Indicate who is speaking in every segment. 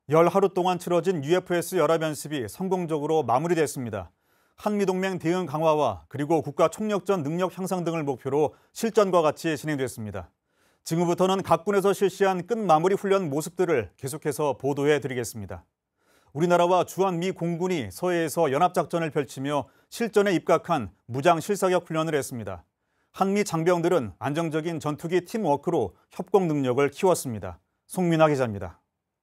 Speaker 1: 열 하루 동안 치러진 UFS 연합연습이 성공적으로 마무리됐습니다. 한미동맹 대응 강화와 그리고 국가 총력전 능력 향상 등을 목표로 실전과 같이 진행됐습니다. 지금부터는 각 군에서 실시한 끝마무리 훈련 모습들을 계속해서 보도해 드리겠습니다. 우리나라와 주한미 공군이 서해에서 연합작전을 펼치며 실전에 입각한 무장 실사격 훈련을 했습니다. 한미 장병들은 안정적인 전투기 팀워크로 협공 능력을 키웠습니다. 송민아 기자입니다.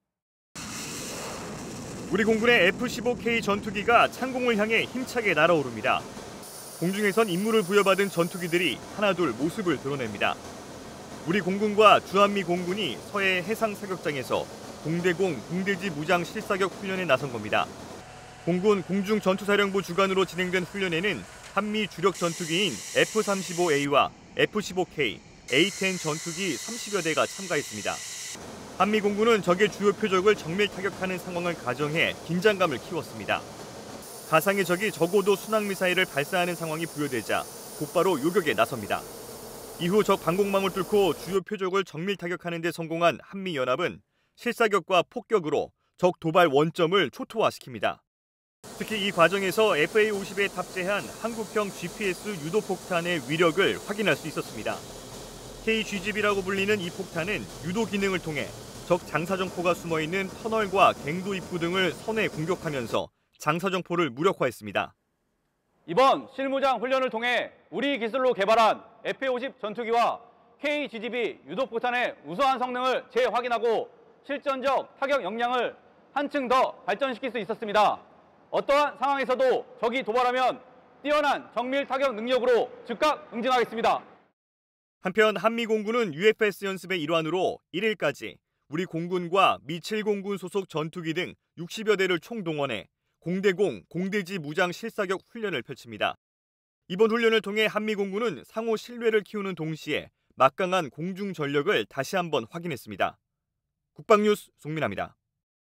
Speaker 2: 우리 공군의 F-15K 전투기가 창공을 향해 힘차게 날아오릅니다. 공중에선 임무를 부여받은 전투기들이 하나둘 모습을 드러냅니다. 우리 공군과 주한미 공군이 서해 해상 사격장에서 공대공, 공대지 무장 실사격 훈련에 나선 겁니다. 공군 공중전투사령부 주관으로 진행된 훈련에는 한미 주력 전투기인 F-35A와 F-15K, A-10 전투기 30여 대가 참가했습니다. 한미 공군은 적의 주요 표적을 정밀 타격하는 상황을 가정해 긴장감을 키웠습니다. 가상의 적이 적어도 순항미사일을 발사하는 상황이 부여되자 곧바로 요격에 나섭니다. 이후 적 방공망을 뚫고 주요 표적을 정밀 타격하는 데 성공한 한미연합은 실사격과 폭격으로 적 도발 원점을 초토화시킵니다. 특히 이 과정에서 FA-50에 탑재한 한국형 GPS 유도폭탄의 위력을 확인할 수 있었습니다. KGB라고 불리는 이 폭탄은 유도 기능을 통해 적 장사정포가 숨어있는 터널과 갱도 입구 등을 선에 공격하면서 장사정포를 무력화했습니다.
Speaker 3: 이번 실무장 훈련을 통해 우리 기술로 개발한 F-50 전투기와 KGB 유도폭탄의 우수한 성능을 재확인하고 실전적 타격 역량을 한층 더 발전시킬 수 있었습니다. 어떠한 상황에서도 적이 도발하면 뛰어난 정밀 타격 능력으로 즉각 응징하겠습니다.
Speaker 2: 한편 한미공군은 UFS 연습의 일환으로 1일까지 우리 공군과 미 7공군 소속 전투기 등 60여 대를 총동원해 공대공, 공대지 무장 실사격 훈련을 펼칩니다. 이번 훈련을 통해 한미공군은 상호 신뢰를 키우는 동시에 막강한 공중 전력을 다시 한번 확인했습니다. 국방뉴스 송민아입니다.